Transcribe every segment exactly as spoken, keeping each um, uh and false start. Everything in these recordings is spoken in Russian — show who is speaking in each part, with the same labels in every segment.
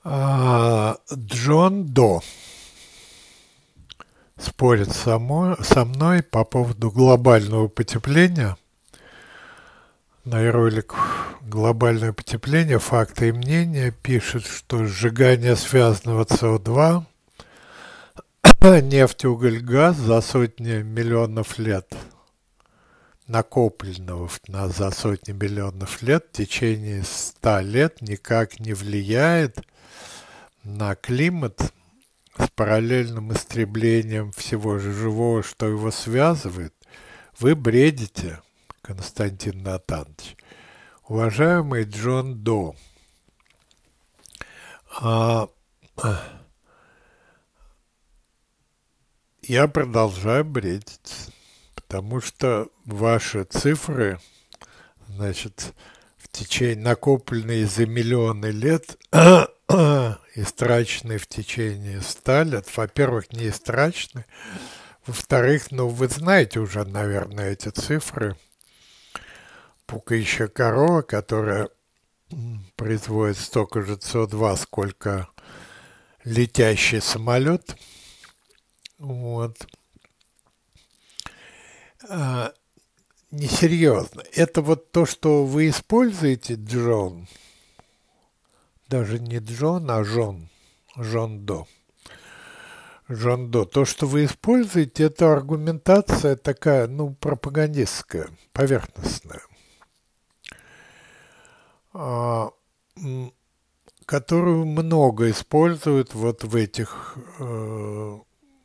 Speaker 1: А, Джон До спорит со мной, со мной по поводу глобального потепления. На ролик «Глобальное потепление. Факты и мнения» пишет, что сжигание связанного СО2, нефть, уголь, газ за сотни миллионов лет, накопленного на, за сотни миллионов лет, в течение ста лет никак не влияет на климат с параллельным истреблением всего же живого, что его связывает. Вы бредите, Константин Натанович. Уважаемый Джон До, а, я продолжаю бредить, потому что ваши цифры, значит, в течение накопленные за миллионы лет, истраченные в течение ста лет, во-первых, не истрачены, во-вторых, ну, вы знаете уже, наверное, эти цифры. Пукающая корова, которая производит столько же СО2, сколько летящий самолет. Вот. А, несерьезно. Это вот то, что вы используете, Джон, даже не Джон, а Жон, Жон До. Жон До. То, что вы используете, это аргументация такая, ну, пропагандистская, поверхностная, которую много используют вот в этих э,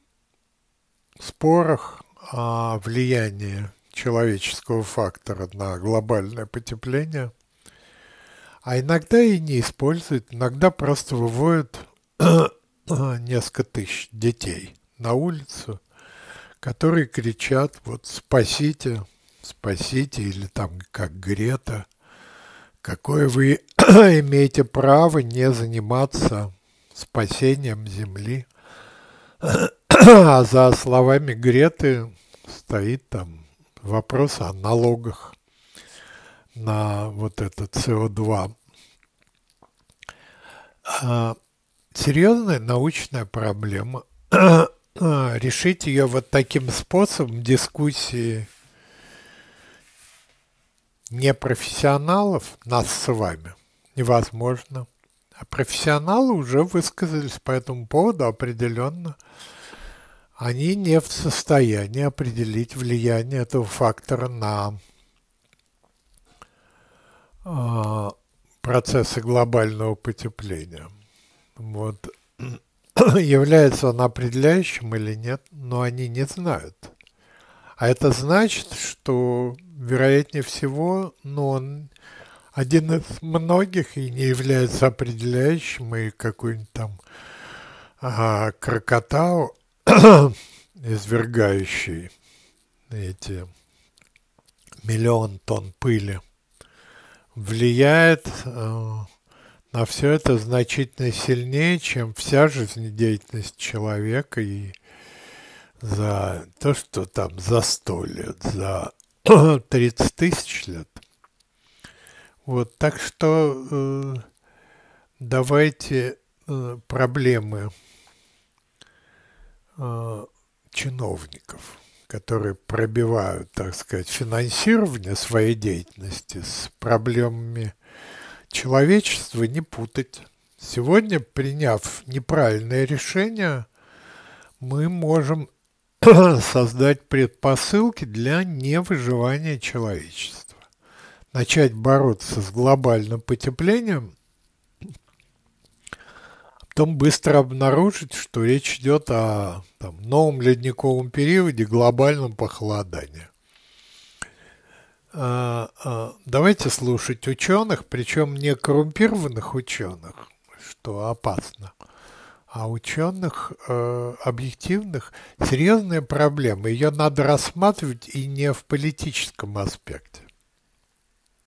Speaker 1: спорах о влиянии человеческого фактора на глобальное потепление, а иногда и не используют, иногда просто выводят несколько тысяч детей на улицу, которые кричат вот «спасите, спасите», или там как Грета, какое вы имеете право не заниматься спасением Земли. А за словами Греты стоит там вопрос о налогах на вот это СО2. А, серьезная научная проблема. Решить ее вот таким способом дискуссии непрофессионалов, нас с вами, невозможно. А профессионалы уже высказались по этому поводу определенно. Они не в состоянии определить влияние этого фактора на э, процессы глобального потепления. Вот. Является он определяющим или нет, но они не знают. А это значит, что, вероятнее всего, ну, он один из многих и не является определяющим, и какой-нибудь там а, крокотау, извергающий эти миллион тонн пыли, влияет э, на все это значительно сильнее, чем вся жизнедеятельность человека, и за то, что там за сто лет, за тридцать тысяч лет. Вот, так что э, давайте э, проблемы э, чиновников, которые пробивают, так сказать, финансирование своей деятельности, с проблемами человечества не путать. Сегодня, приняв неправильное решение, мы можем создать предпосылки для невыживания человечества. Начать бороться с глобальным потеплением, потом быстро обнаружить, что речь идет о там, новом ледниковом периоде, глобальном похолодании. А, а, давайте слушать ученых, причем не коррумпированных ученых, что опасно, а ученых э, объективных. Серьезная проблема, ее надо рассматривать и не в политическом аспекте.